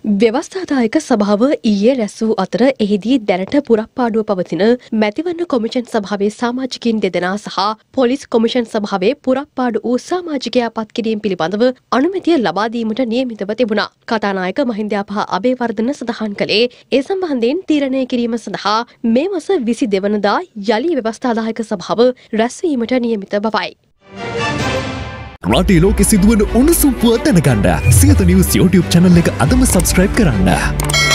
ව්‍යවස්ථාදායක සභාව ඊයේ රැස් වූ අතර එහිදී දැනට පුරප්පාඩුව පවතින මැතිවරණ කොමිෂන් සභාවේ සමාජිකින් දෙදෙනා සහ පොලිස් කොමිෂන් සභාවේ පුරප්පාඩු වූ සමාජිකයා පත් කිරීම පිළිබඳව අනුමැතිය ලබා දීමට නියමිතව තිබුණා. කතානායක මහින්දයාපහ අබේවර්ධන සඳහන් කළේ ඒ සම්බන්ධයෙන් තීරණය කිරීම සඳහා මේ මාස 22 වනදා යලි ව්‍යවස්ථාදායක සභාව රැස්වීමට නියමිත බවයි. රටේ ලෝකෙ සිදුවන උණුසුම් පුවත් දැනගන්න සියත නිවුස් YouTube channel එක අදම subscribe කරන්න.